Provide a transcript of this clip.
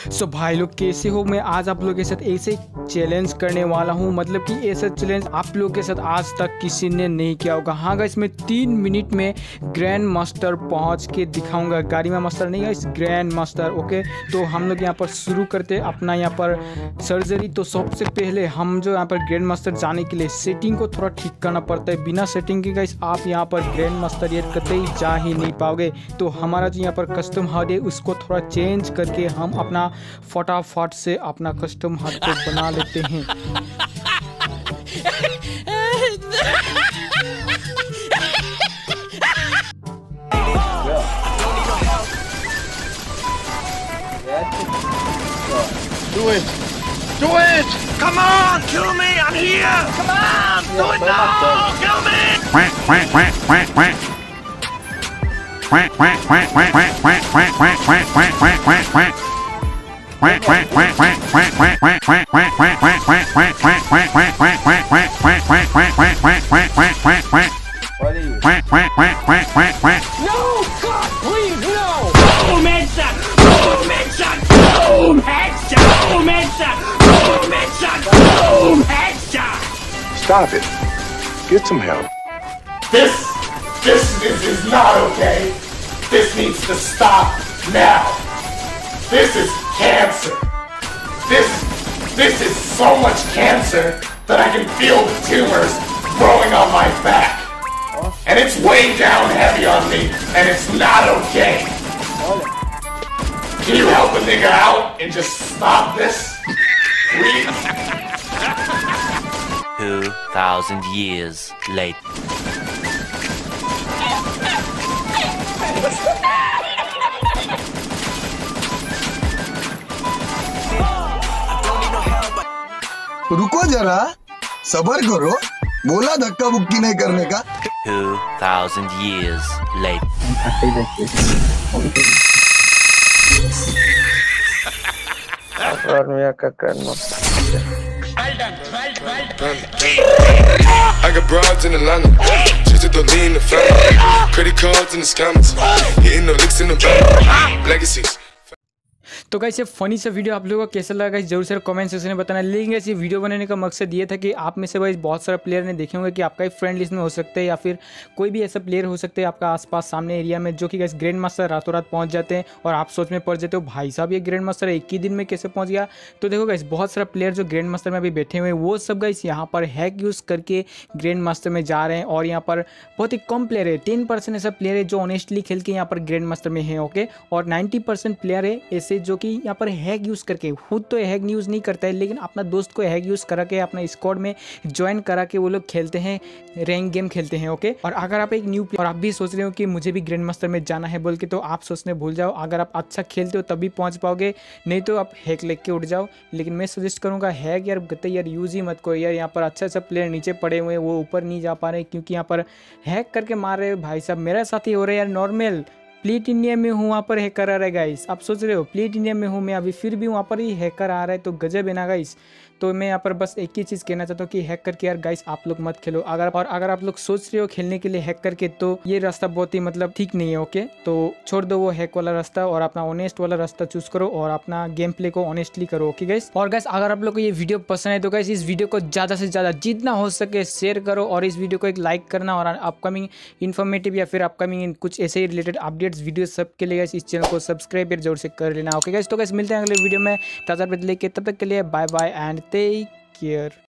सो भाई लोग कैसे हो। मैं आज आप लोगों के साथ ऐसे चैलेंज करने वाला हूँ, मतलब कि ऐसा चैलेंज आप लोगों के साथ आज तक किसी ने नहीं किया होगा। हाँ गाइस, मैं 3 मिनट में ग्रैंड मास्टर पहुँच के दिखाऊंगा। गाड़ी में मास्टर नहीं गाइस, ग्रैंड मास्टर। ओके, तो हम लोग यहाँ पर शुरू करते अपना यहाँ पर सर्जरी। तो सबसे पहले हम जो यहाँ पर ग्रैंड मास्टर जाने के लिए सेटिंग को थोड़ा ठीक करना पड़ता है। बिना सेटिंग के गाइस आप यहाँ पर ग्रैंड मास्टर ये कतई जा ही नहीं पाओगे। तो हमारा जो यहाँ पर कस्टम हार्ड है उसको थोड़ा चेंज करके हम अपना फटाफट से अपना कस्टम हार्ड को बना लेते हैं। Do it! Do it! Come on, kill me! I'm here! Come on, do it now! Kill me! No, God, please, no! Boom headshot! Boom headshot! Boom headshot! Boom headshot! Boom headshot! Boom headshot! Stop it. Get some help. This is not okay. This needs to stop now. This is cancer. This is so much cancer that I can feel the tumors growing on my back. And it's way down heavy on me, and it's not okay. Can you help a nigga out and just stop this? Please? 2,000 years later. रुको जरा, सबर करो। बोला धक्का बुक्की नहीं करने का। 2,000 years later. I got broads in Atlanta, just to lean the family. Credit cards in the scammers, hitting the licks in the bank. Legacies. तो गाइस ये फनी सा वीडियो आप लोगों को कैसा लगा गाइस जरूर से कमेंट सेक्शन में बताना। लेकिन गाइस ये वीडियो बनाने का मकसद ये था कि आप में से गाइस बहुत सारे प्लेयर ने देखे होंगे कि आपका ही फ्रेंड लिस्ट में हो सकते हैं या फिर कोई भी ऐसा प्लेयर हो सकते हैं आपका आसपास सामने एरिया में जो कि गाइस ग्रैंड मास्टर रातों रात पहुंच जाते हैं और आप सोच में पड़ जाते हो भाई साहब ये ग्रैंड मास्टर एक ही दिन में कैसे पहुँच गया। तो देखो गाइस बहुत सारा प्लेयर जो ग्रैंड मास्टर में अभी बैठे हुए हैं वो सब गाइस यहाँ पर हैक यूज़ करके ग्रैंड मास्टर में जा रहे हैं। और यहाँ पर बहुत ही कम प्लेयर है, 10% ऐसा प्लेयर है जो ऑनेस्टली खेल के यहाँ पर ग्रैंड मास्टर में है। ओके, और 90% प्लेयर है ऐसे जो कि यहाँ पर हैक यूज़ करके, खुद तो हैक यूज़ नहीं करता है लेकिन अपना दोस्त को हैक यूज़ करा के अपना स्क्वाड में ज्वाइन करा के वो लोग खेलते हैं, रैंक गेम खेलते हैं। ओके, और अगर आप एक न्यू प्लेयर और आप भी सोच रहे हो कि मुझे भी ग्रैंड मास्टर में जाना है बोल के, तो आप सोचने भूल जाओ। अगर आप अच्छा खेलते हो तभी पहुंच पाओगे, नहीं तो आप हैक लेके उठ जाओ। लेकिन मैं सजेस्ट करूंगा हैक यार गत्ते यार यूज़ ही मत करो यार। यहाँ पर अच्छा अच्छा प्लेयर नीचे पड़े हुए हैं, वो ऊपर नहीं जा पा रहे क्योंकि यहाँ पर हैक करके मार रहे हो भाई साहब। मेरा साथ ही हो रहा है यार, नॉर्मल प्लेट इंडिया में हूँ वहाँ पर हैकर आ रहा है गाइस। आप सोच रहे हो प्लेट इंडिया में हूँ मैं अभी, फिर भी वहाँ पर ही हैकर आ रहा है, तो गजब है ना गाइस। तो मैं यहाँ पर बस एक ही चीज़ कहना चाहता हूँ कि हैक करके यार गाइस आप लोग मत खेलो। अगर आप लोग सोच रहे हो खेलने के लिए हैक करके, तो ये रास्ता बहुत ही मतलब ठीक नहीं है। ओके, तो छोड़ दो वो हैक वाला रास्ता और अपना ऑनेस्ट वाला रास्ता चूज करो और अपना गेम प्ले को ऑनेस्टली करो। ओके गाइस, और गाइस अगर आप लोग को ये वीडियो पसंद है तो गाइस इस वीडियो को ज़्यादा से ज़्यादा जितना हो सके शेयर करो और इस वीडियो को एक लाइक करना। और अपकमिंग इन्फॉर्मेटिव या फिर अपकमिंग कुछ ऐसे ही रिलेटेड अपडेट्स वीडियो सब के लिए गाइस इस चैनल को सब्सक्राइब जरूर से कर लेना। ओके गाइस, तो गाइस मिलते हैं अगले वीडियो में ताज़ा अपडेट लेके, तब तक के लिए bye bye and take care.